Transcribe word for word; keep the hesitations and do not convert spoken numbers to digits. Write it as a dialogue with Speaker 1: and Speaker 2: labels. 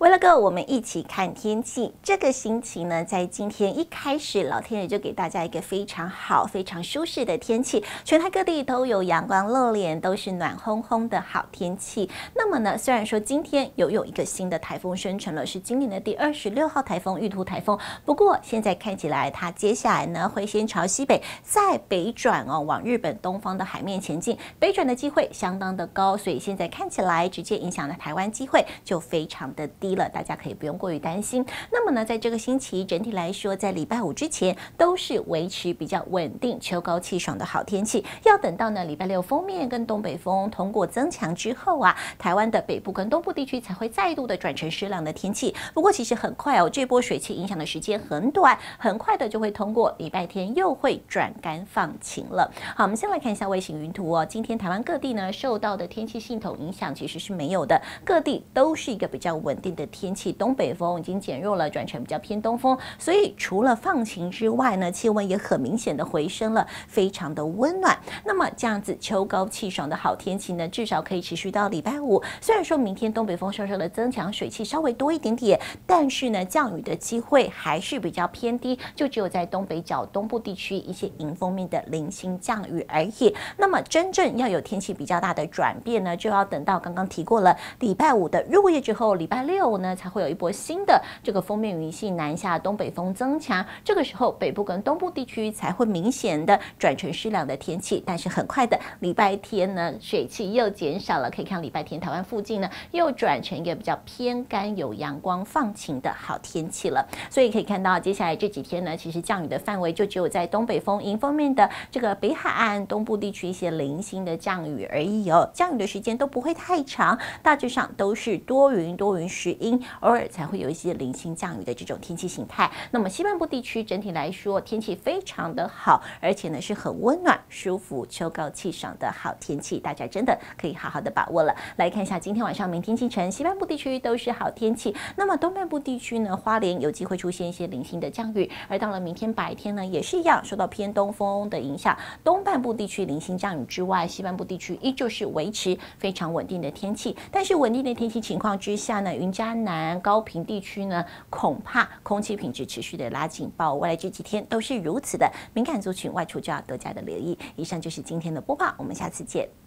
Speaker 1: 为了个我们一起看天气，这个星期呢，在今天一开始，老天爷就给大家一个非常好、非常舒适的天气，全台各地都有阳光露脸，都是暖烘烘的好天气。那么呢，虽然说今天又有一个新的台风生成了，是今年的第二十六号台风玉兔台风，不过现在看起来它接下来呢会先朝西北，再北转哦，往日本东方的海面前进，北转的机会相当的高，所以现在看起来直接影响了台湾机会就非常的低了，大家可以不用过于担心。那么呢，在这个星期整体来说，在礼拜五之前都是维持比较稳定、秋高气爽的好天气。要等到呢礼拜六锋面跟东北风通过增强之后啊，台湾的北部跟东部地区才会再度的转成湿凉的天气。不过其实很快哦，这波水汽影响的时间很短，很快的就会通过，礼拜天又会转干放晴了。好，我们先来看一下卫星云图哦。今天台湾各地呢受到的天气系统影响其实是没有的，各地都是一个比较稳定的天气，东北风已经减弱了，转成比较偏东风，所以除了放晴之外呢，气温也很明显的回升了，非常的温暖。那么这样子秋高气爽的好天气呢，至少可以持续到礼拜五。虽然说明天东北风稍稍的增强，水汽稍微多一点点，但是呢降雨的机会还是比较偏低，就只有在东北角东部地区一些迎风面的零星降雨而已。那么真正要有天气比较大的转变呢，就要等到刚刚提过了礼拜五的入夜之后，礼拜六呢才会有一波新的这个锋面云系南下，东北风增强，这个时候北部跟东部地区才会明显的转成湿凉的天气。但是很快的礼拜天呢，水汽又减少了，可以看礼拜天台湾附近呢又转成一个比较偏干有阳光放晴的好天气了。所以可以看到接下来这几天呢，其实降雨的范围就只有在东北风迎风面的这个北海岸东部地区一些零星的降雨而已哦，降雨的时间都不会太长，大致上都是多云多云时阴，偶尔才会有一些零星降雨的这种天气形态。那么西半部地区整体来说天气非常的好，而且呢是很温暖舒服秋高气爽的好天气，大家真的可以好好的把握了。来看一下今天晚上明天清晨西半部地区都是好天气，那么东半部地区呢，花莲有机会出现一些零星的降雨，而到了明天白天呢也是一样受到偏东风的影响，东半部地区零星降雨之外，西半部地区依旧是维持非常稳定的天气。但是稳定的天气情况之下呢，云嘉南高屏地区呢恐怕空气品质持续的拉警报，未来这几天都是如此的，敏感族群外出就要多加的留意。以上就是今天的播报，我们下次见。